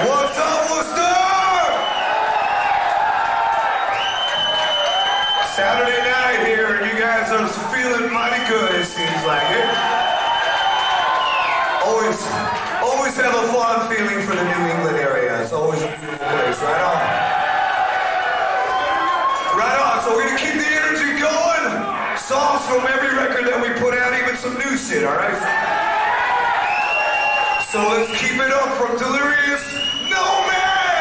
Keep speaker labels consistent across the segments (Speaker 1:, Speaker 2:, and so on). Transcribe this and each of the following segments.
Speaker 1: What's up, Worcester? Saturday night here, and you guys are feeling mighty good, it seems like it. Always have a fond feeling for the New England area. It's always a beautiful place. Right on. Right on. So we're gonna keep the energy going. Songs from every record that we put out, even some new shit, all right? So let's keep it up from Delirious No Man!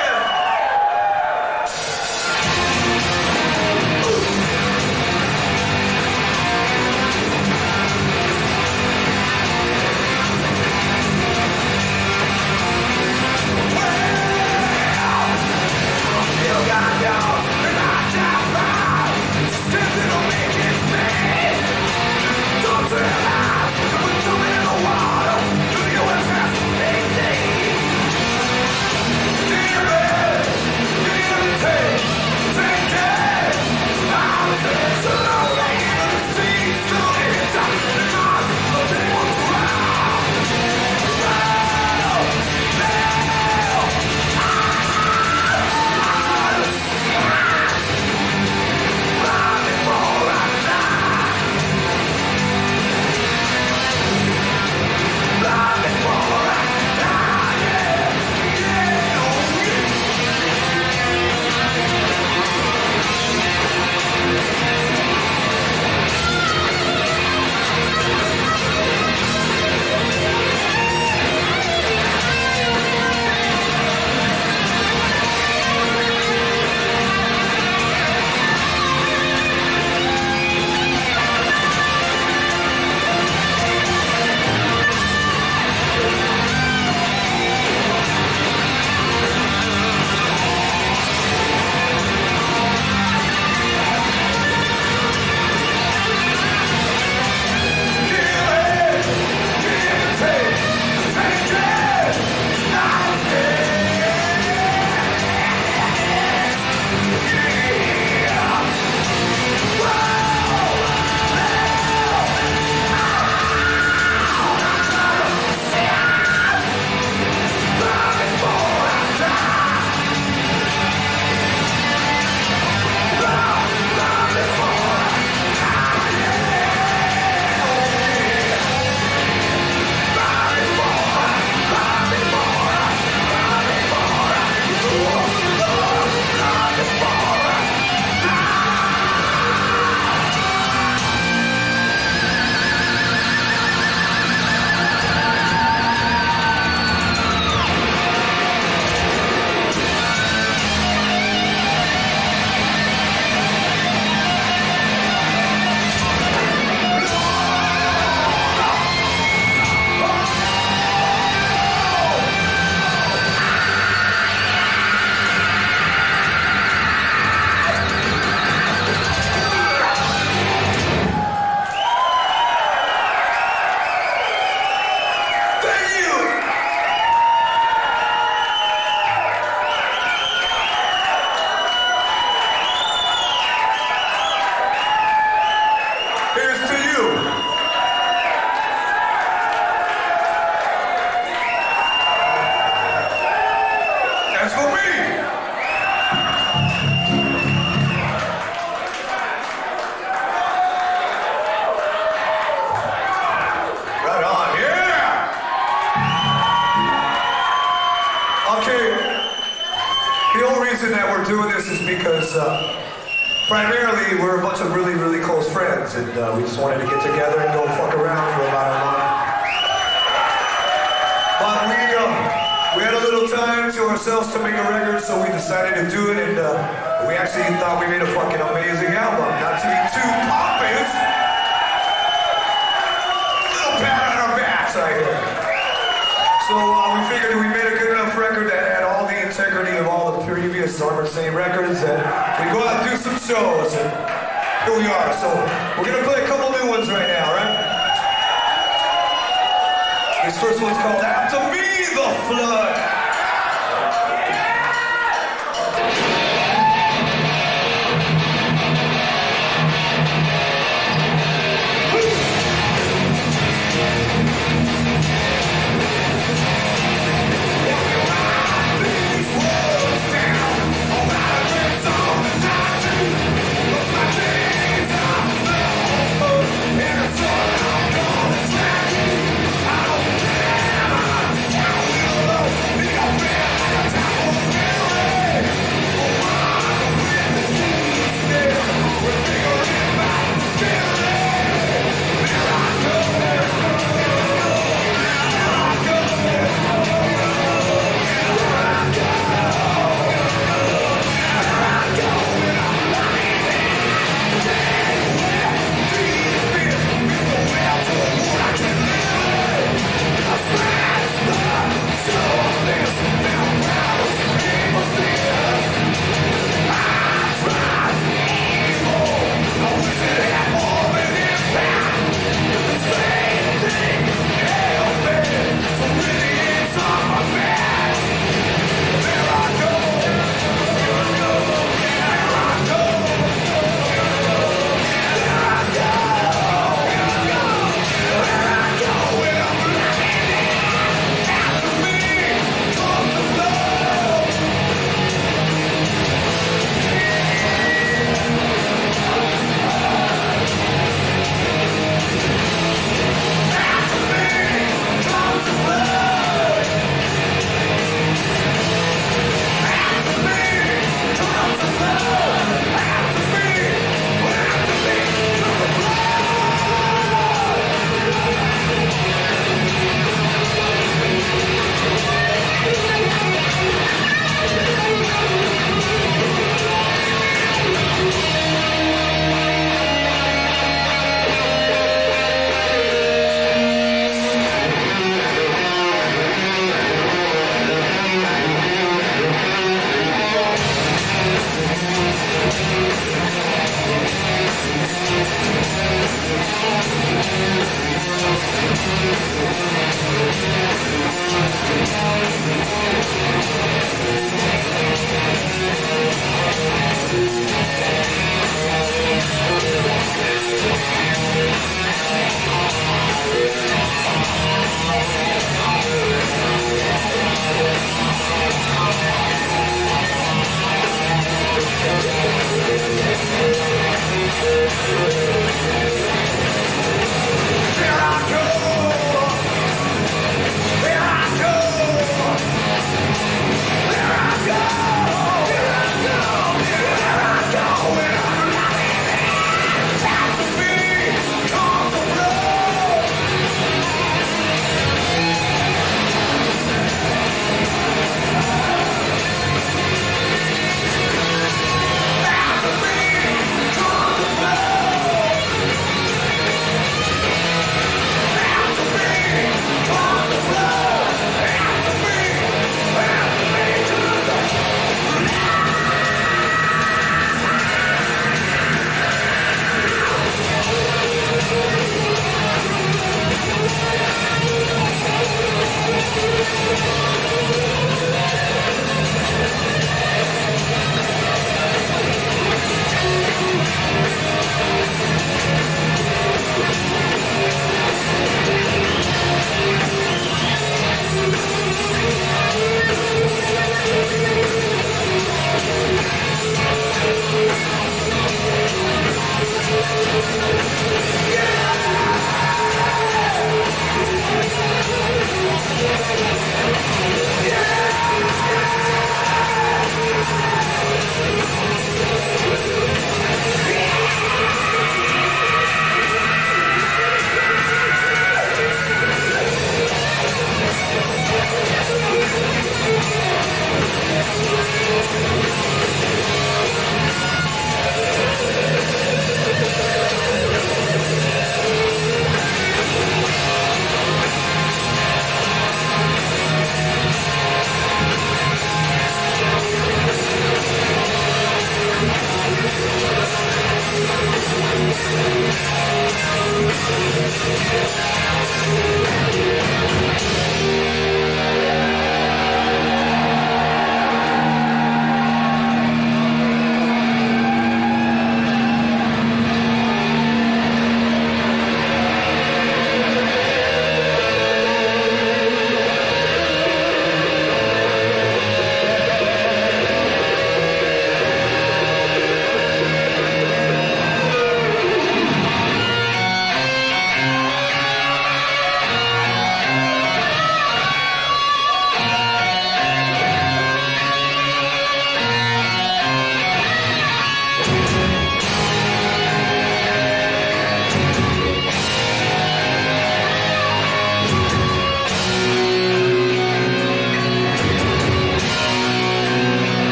Speaker 1: Primarily, we're a bunch of really, really close friends, and we just wanted to get together and go fuck around for about a month. But we had a little time to ourselves to make a record, so we decided to do it, and we actually thought we made a fucking amazing album. Not to be too pompous, a little pat on our backs right here. So we figured we made a good enough record that had all the integrity of all the previous Armored Saint records, and we go out and do some shows, and here we are. So we're gonna play a couple new ones right now, right? This first one's called After Me, the Flood.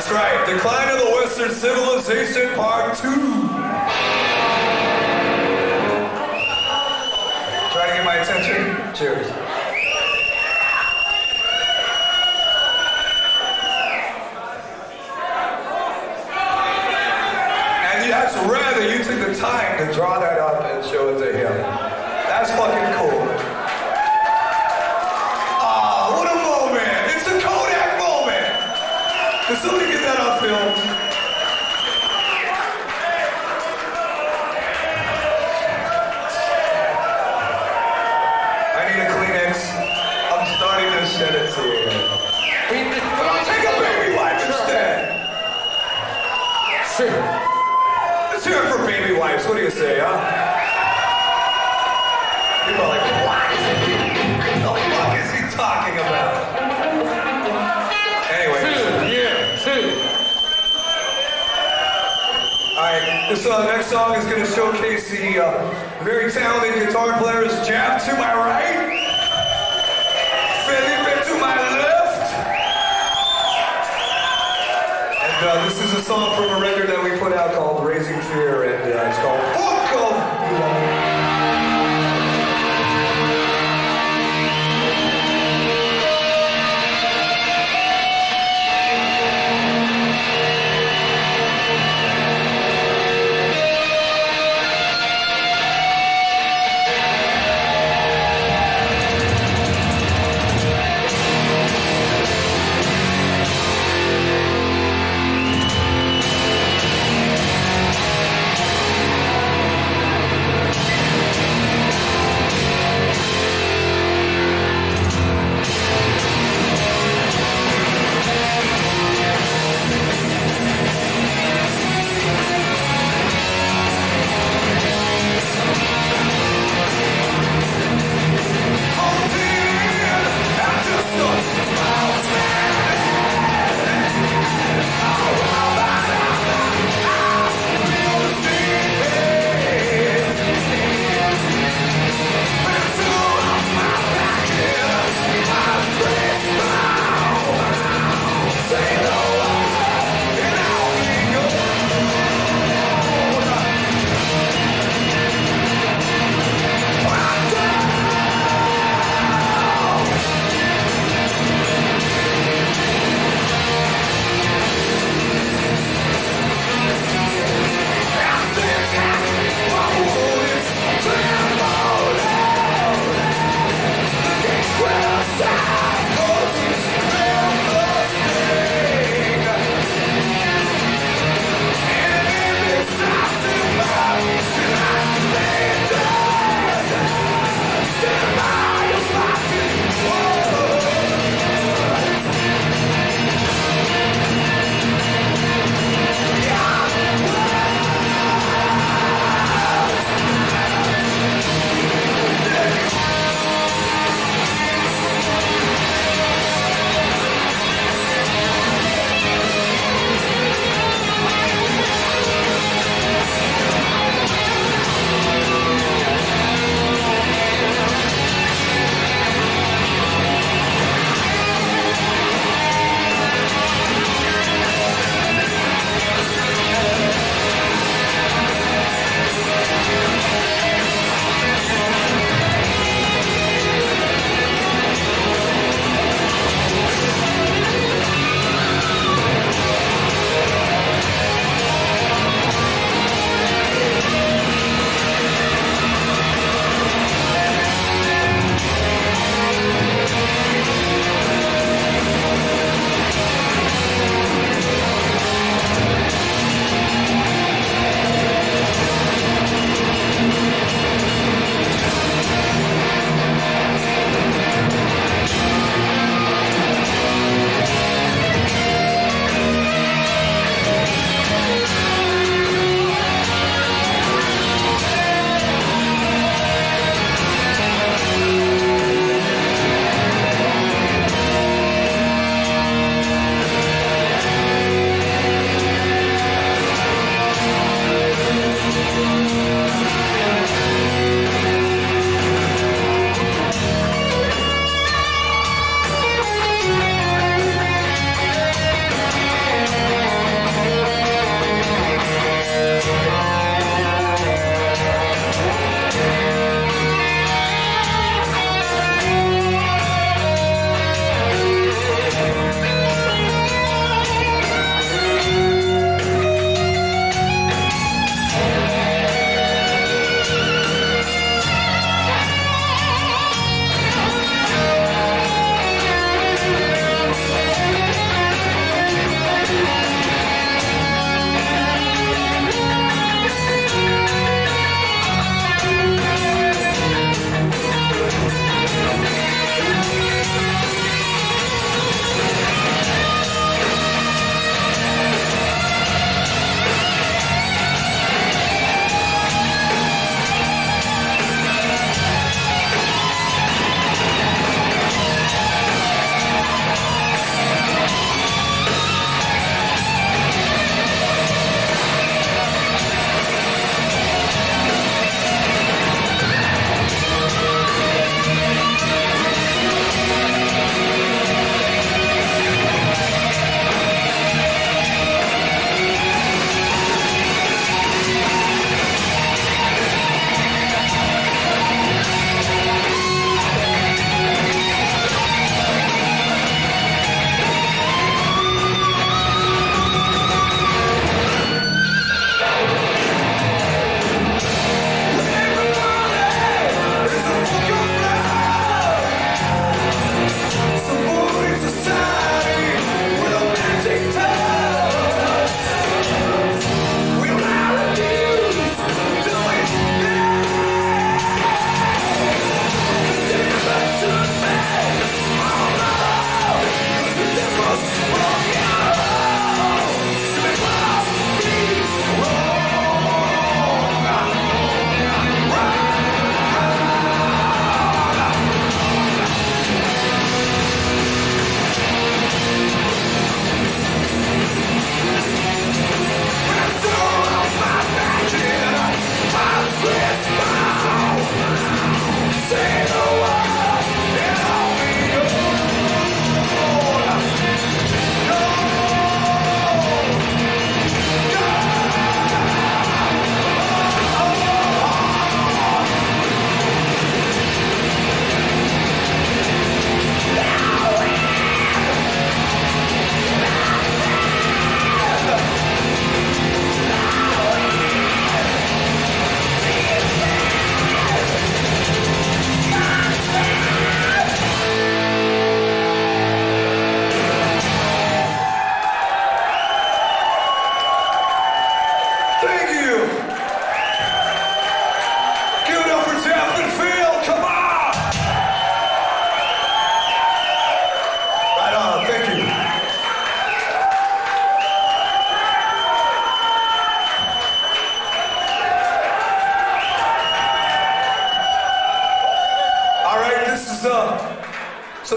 Speaker 1: That's right, Decline of the Western Civilization Part 2. Try to get my attention? Cheers. And that's rare that you took the time to draw that up and show it to him. That's fucking cool. Ah, what a moment! It's a Kodak moment! Can somebody get that on film? I need a Kleenex. I'm starting to shed a tear. Take a baby wipe instead. Sure. Let's hear it for baby wipes. What do you say, huh? People are like, what? What the fuck is he talking about? Anyway. Alright, this next song is going to showcase the very talented guitar players. Jeff to my right, Felipe to my left. And this is a song from a record that we put out called Raising Fear, and it's called Book of...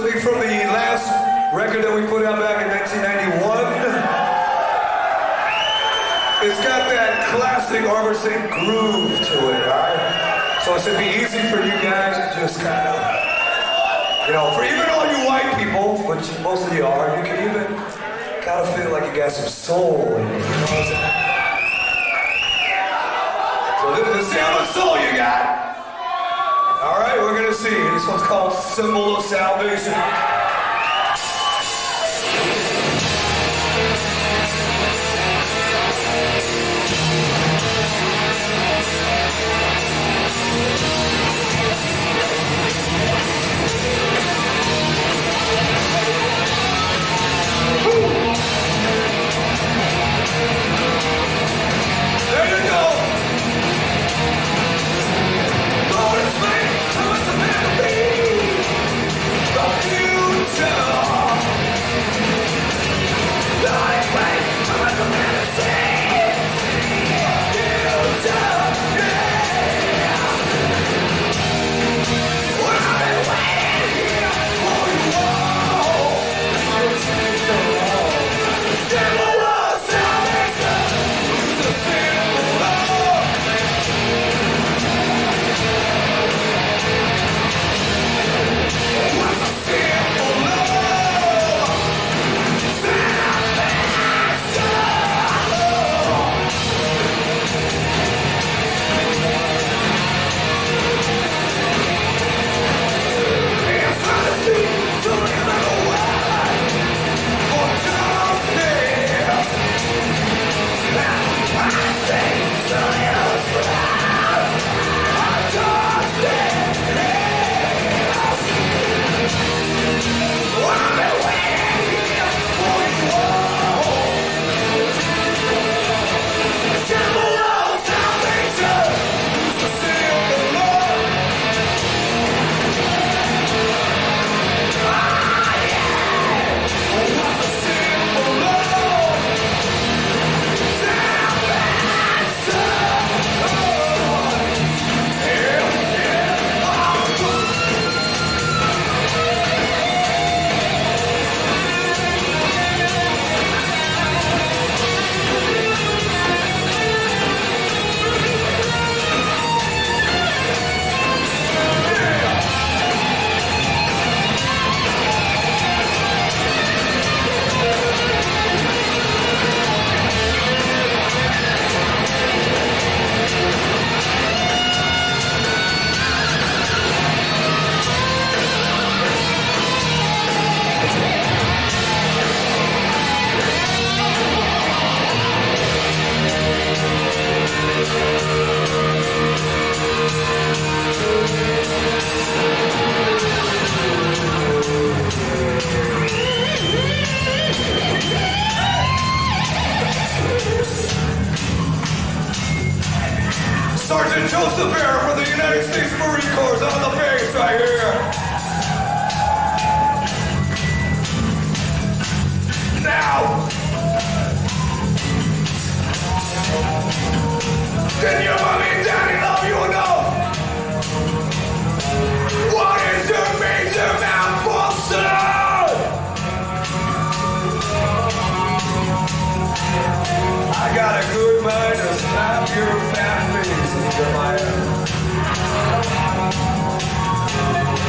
Speaker 1: something from the last record that we put out back in 1991. It's got that classic Armored Saint groove to it, alright? So it should be easy for you guys to just kind of, you know, for even all you white people, which most of you are, you can even kind of feel like you got some soul in you, you know what I'm saying? So let's see how much soul you got. Alright, we're gonna see. This one's called Symbol of Salvation. Sergeant Joseph Air for the United States Marine Corps on the bass right here. Now, did your mommy and daddy love you enough? What is your major malfunction? I got a good mind to slap your fat face in your mind.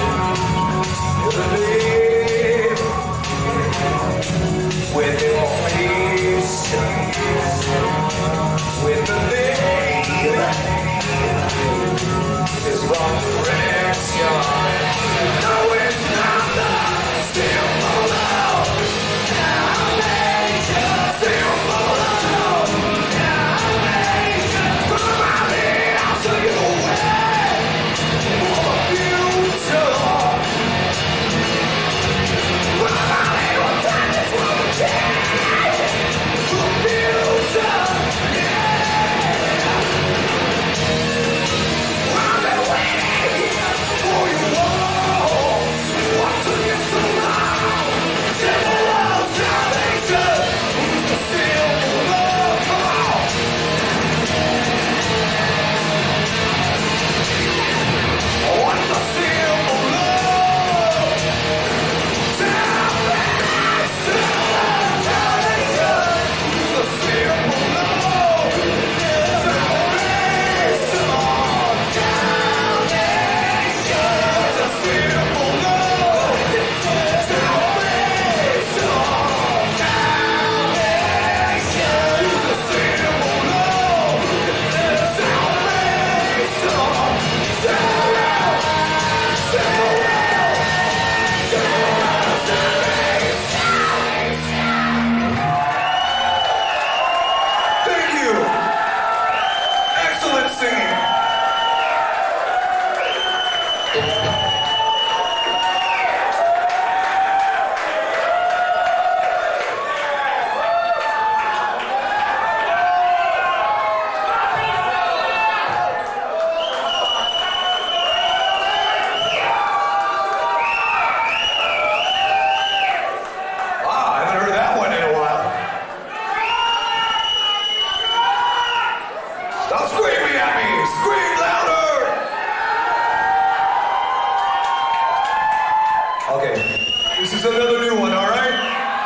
Speaker 1: another new one, all right?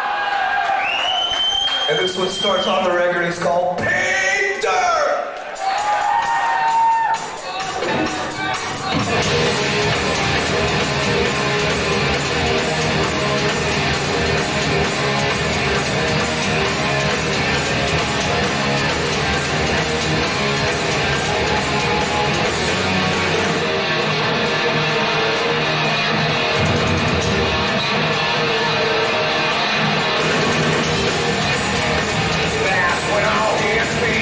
Speaker 1: And this one starts on the record. It's called Painter! That's when all hits me.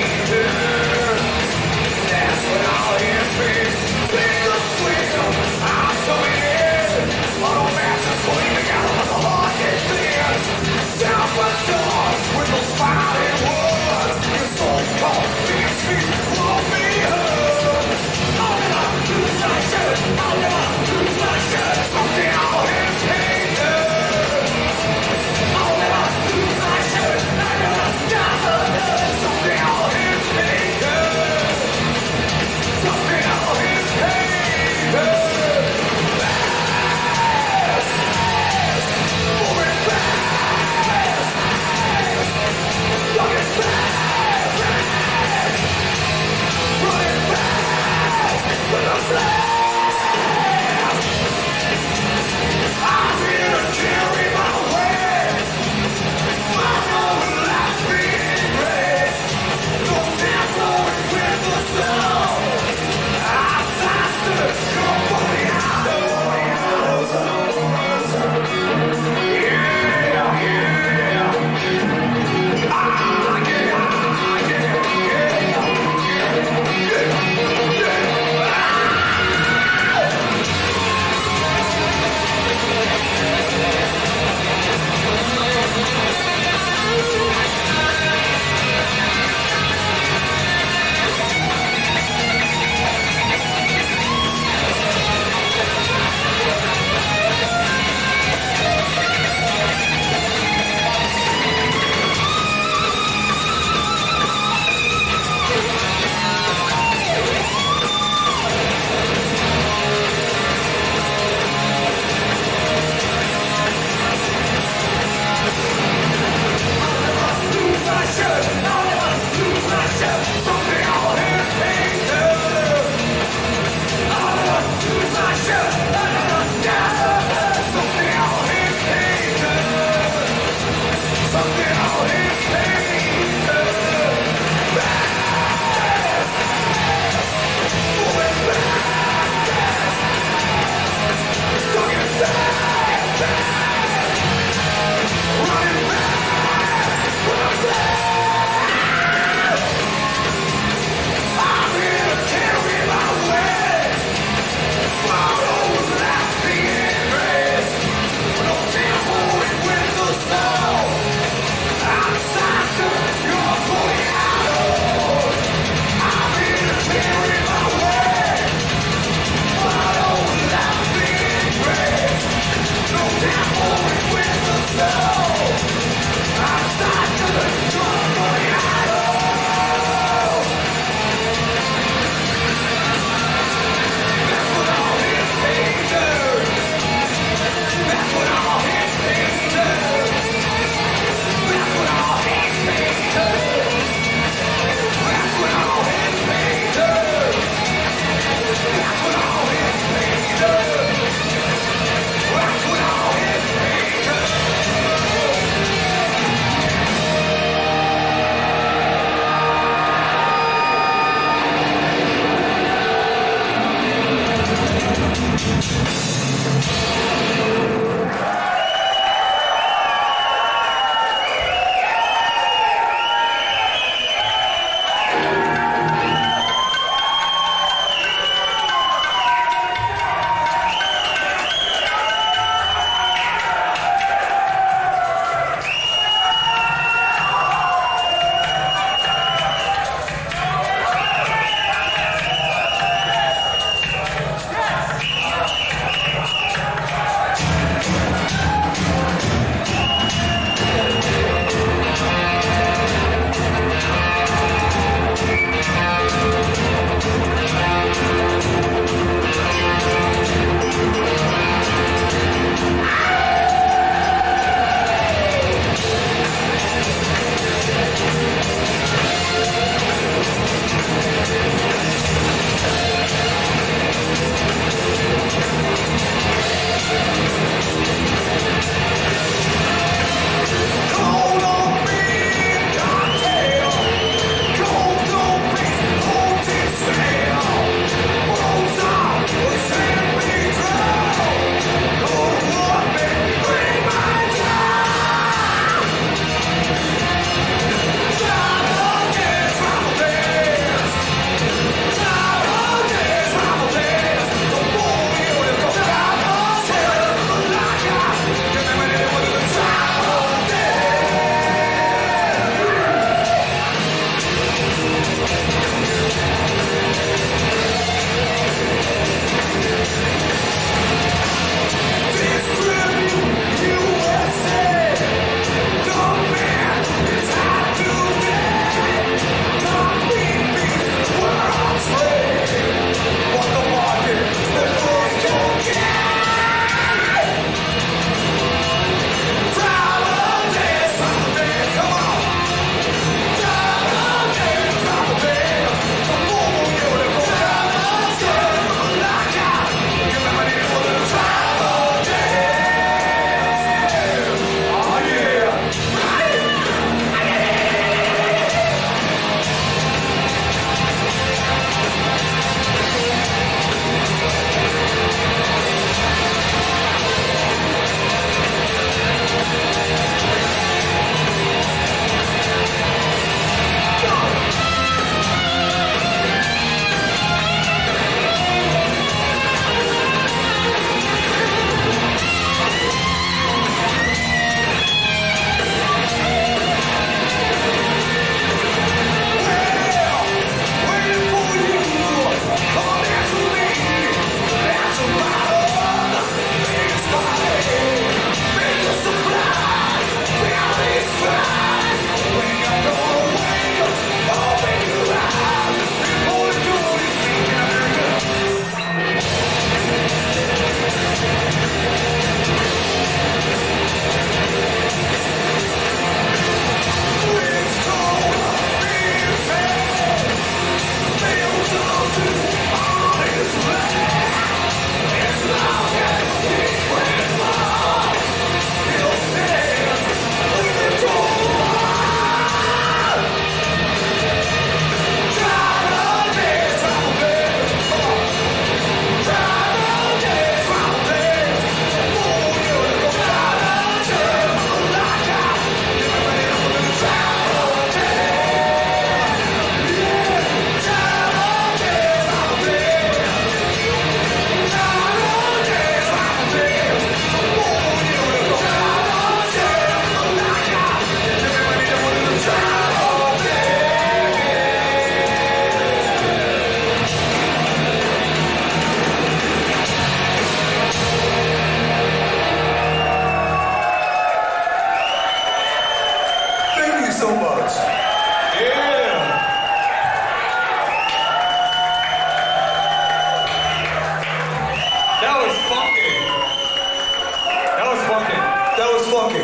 Speaker 1: funky.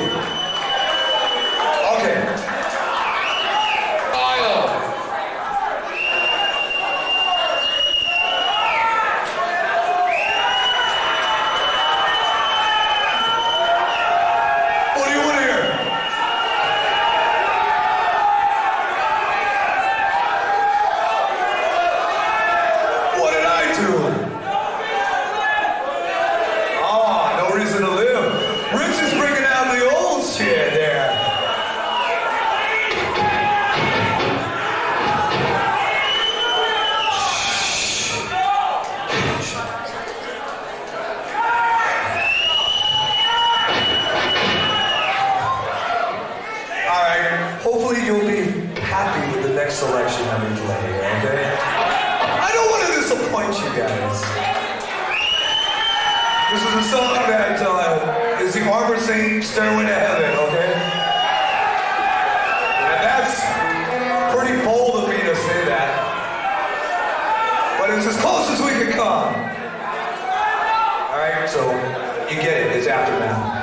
Speaker 1: Okay. What do you want to hear? What did I do? Oh, no reason to live. Rich is bringing out the old shit there. Hopefully you'll be happy with the next selection that we play here, okay? I don't want to disappoint you guys. This is a song that is the Arbor St. Stairway to Heaven, okay? And that's pretty bold of me to say that. But it's as close as we can come. Alright, so you get it, it's Aftermath.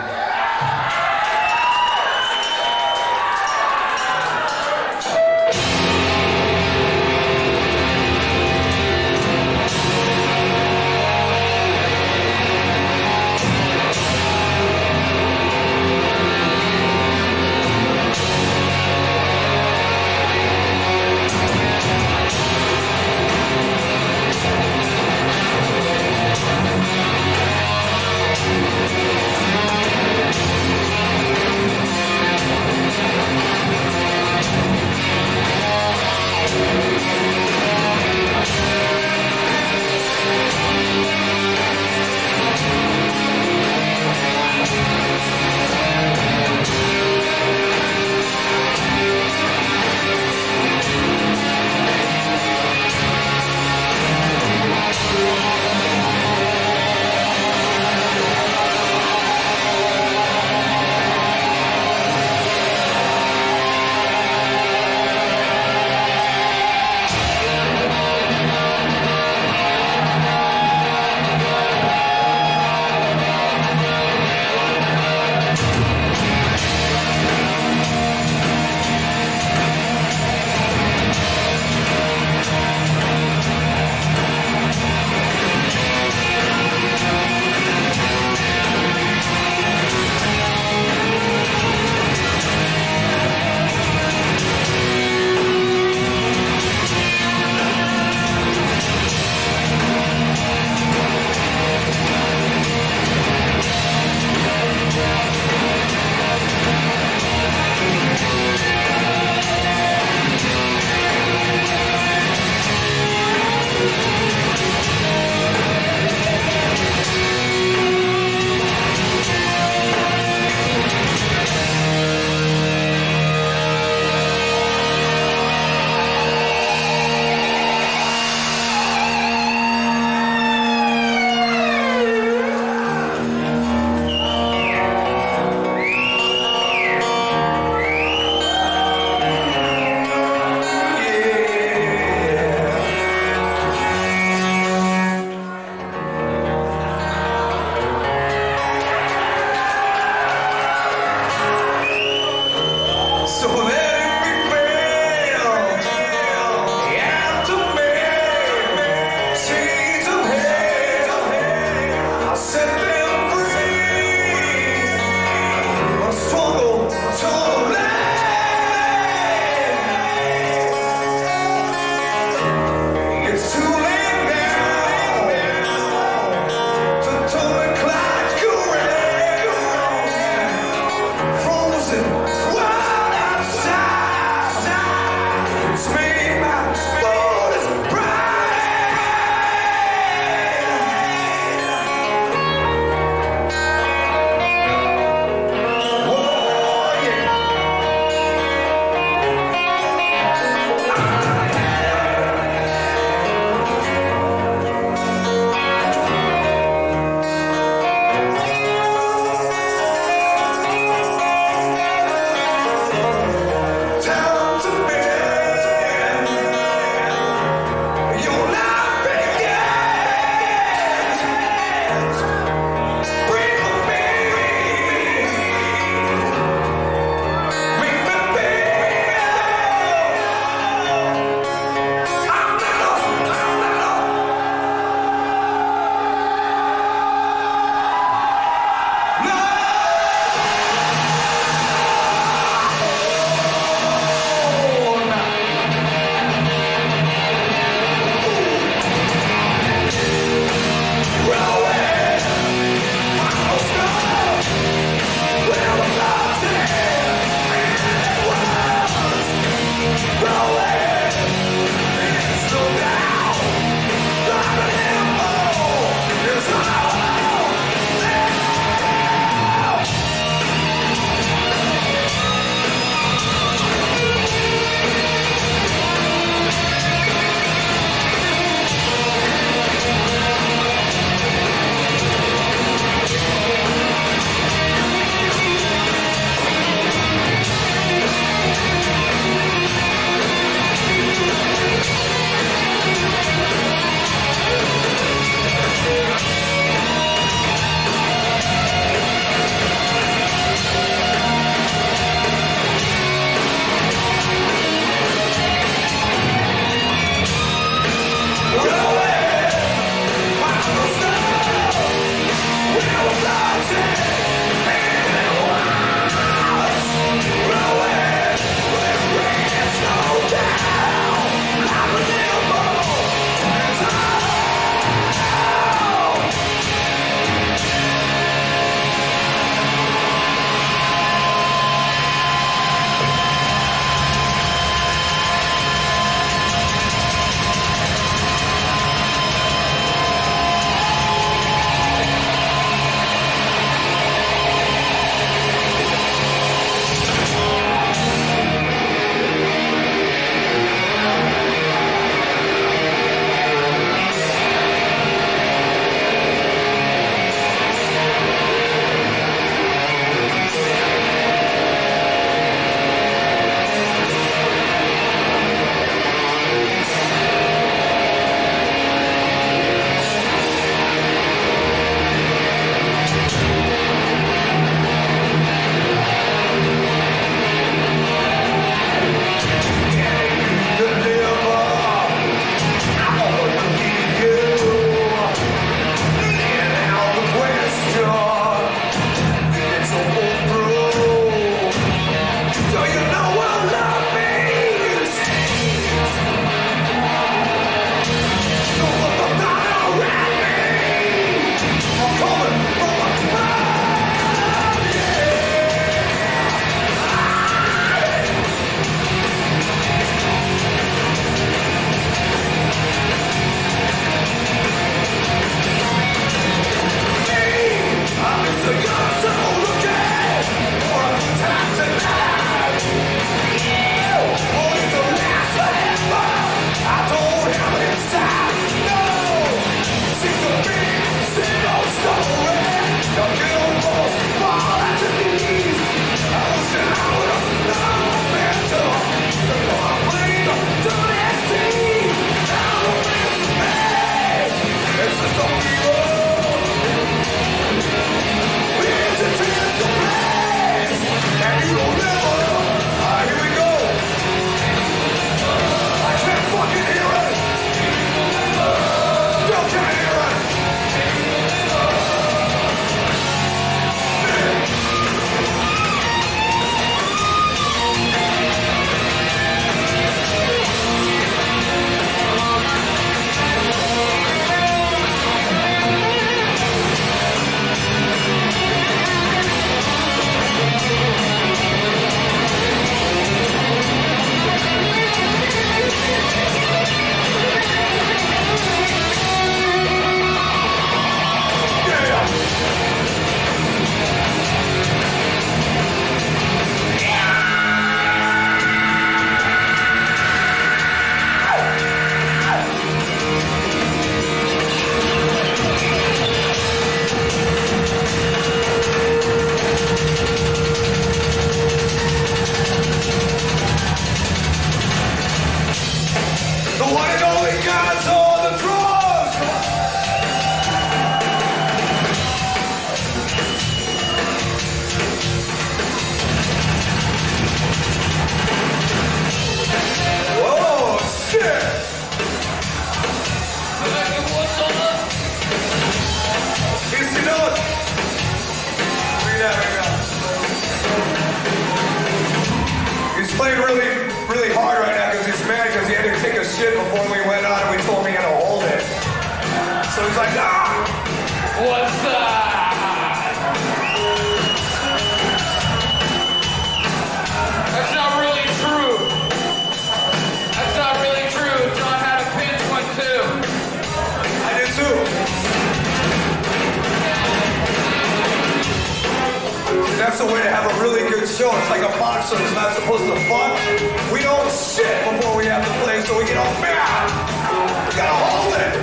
Speaker 1: have a really good show. It's like a boxer is not supposed to fuck. We don't shit before we have to play, so we get all mad. We gotta hold it.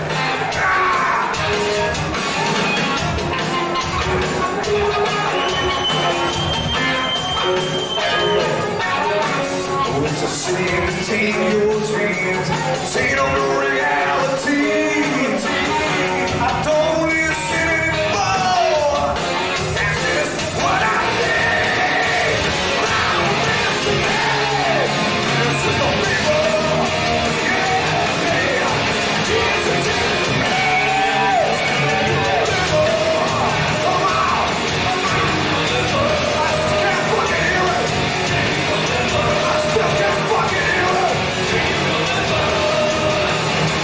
Speaker 1: Oh, it's a city entertaining your dreams. Say no to reality. I don't listen anymore. That's just what I need. This is the people. Yeah. Jesus is me. Come on. I can't fucking hear it. I still can't fucking hear it.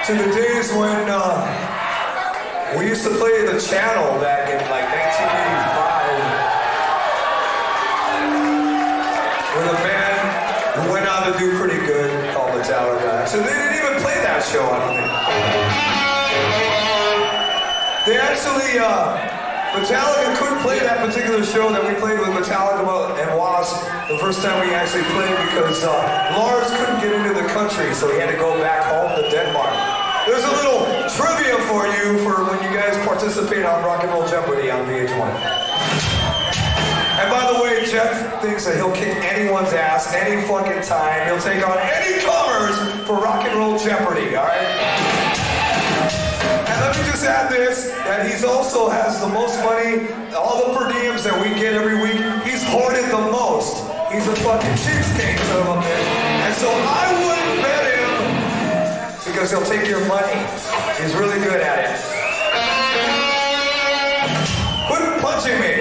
Speaker 1: to the days when we used to play the Channel back in like 1985 with a band who went on to do pretty good called Metallica. So they didn't even play that show, I don't think. They actually, Metallica couldn't play that particular show that we played with Metallica and Wasp the first time we actually played because Lars couldn't get into the country, so he had to go back home to Denmark. There's a little trivia for you for when you guys participate on Rock and Roll Jeopardy on VH1. And by the way, Jeff thinks that he'll kick anyone's ass any fucking time. He'll take on any comers for Rock and Roll Jeopardy, all right? And let me just add this, that he's also has the most money, all the per diems that we get every week, he's hoarded the most. He's a fucking cheapskate, son of a bitch. And so I wouldn't bet him, because he'll take your money. He's really good at it. Quit punching me.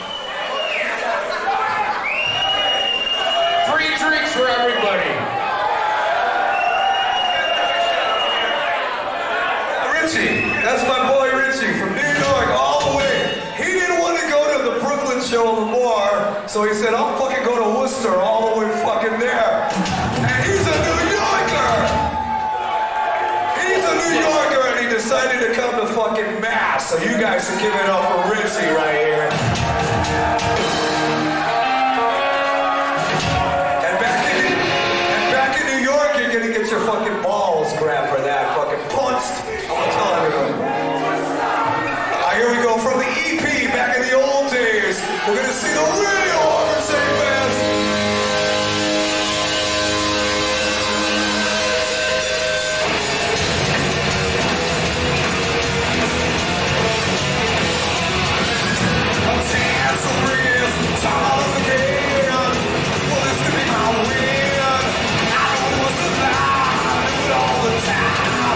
Speaker 2: Free drinks for everybody.
Speaker 1: Richie, that's my boy Richie from New York all the way. He didn't want to go to the Brooklyn show in the bar, so he said, I'll fucking go to Worcester all the way fucking there. And he's a New Yorker! He's a New Yorker and he decided to come to fucking Mass, so you guys should give it up for Richie right here. And back in New York, you're gonna get your fucking balls grabbed for that, fucking punched. I'll tell everyone. Here we go from the EP back in the old days. We're gonna see the real Harbor City bands. I'm saying so real, tall as a kid. Well, this could be my win. I don't want to survive, I do it all the time.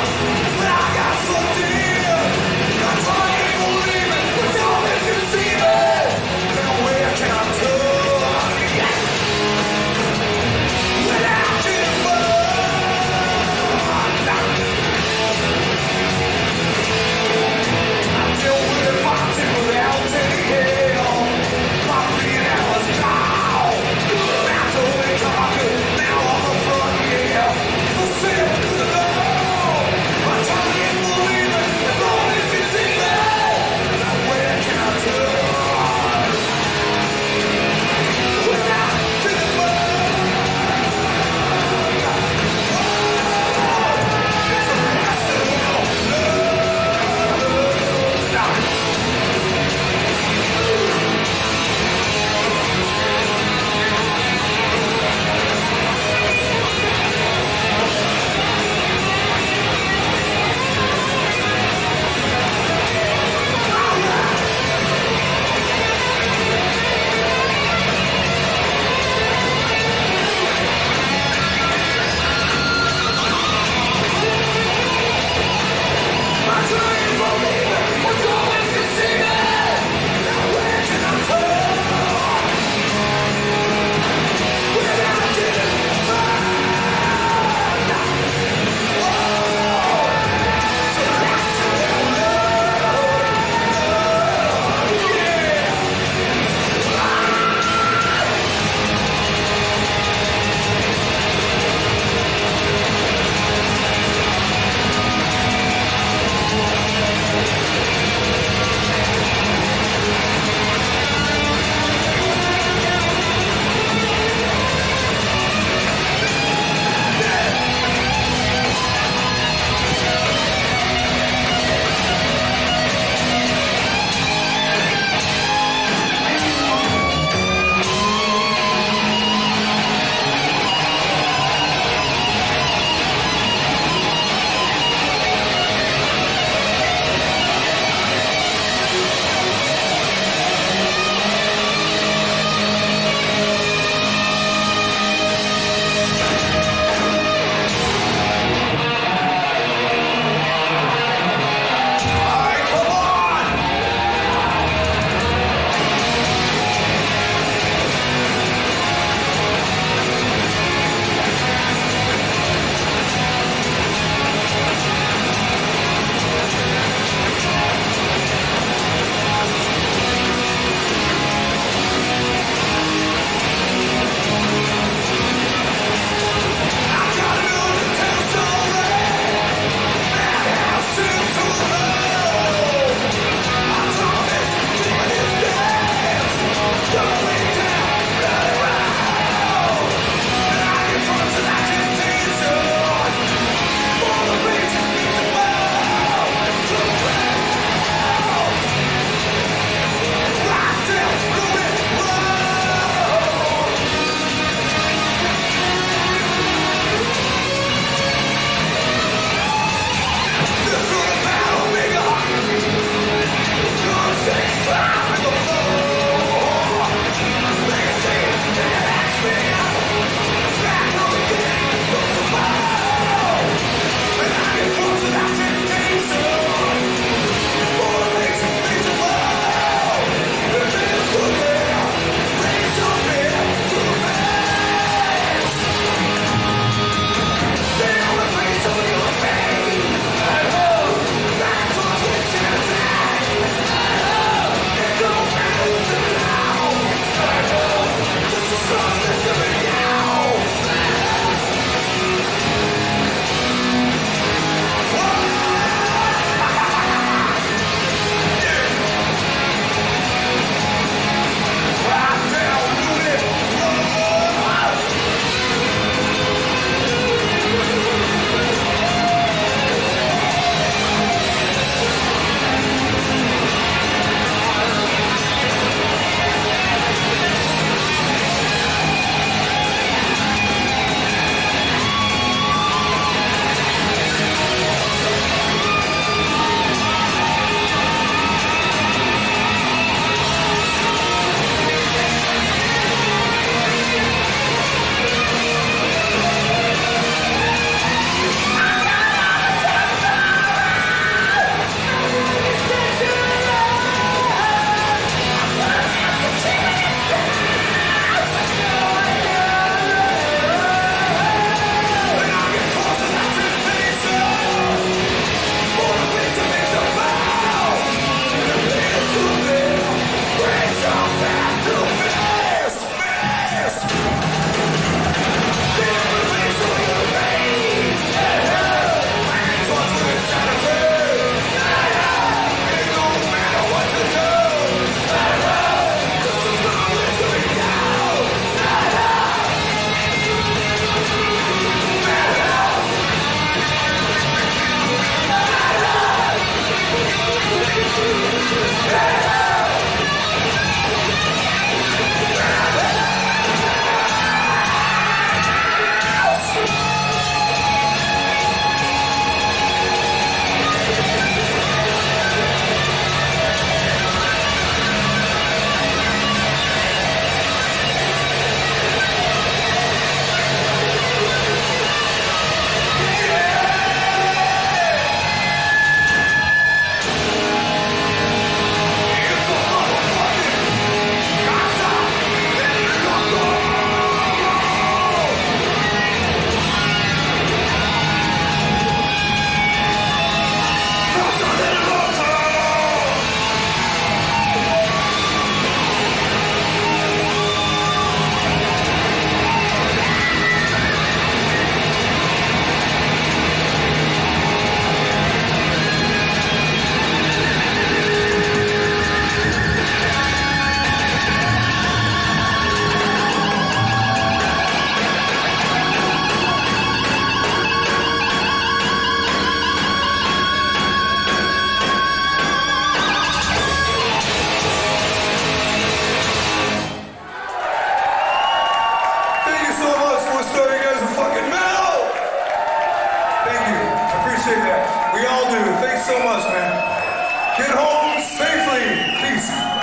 Speaker 1: appreciate that. We all do. Thanks so much, man. Get home safely. Peace.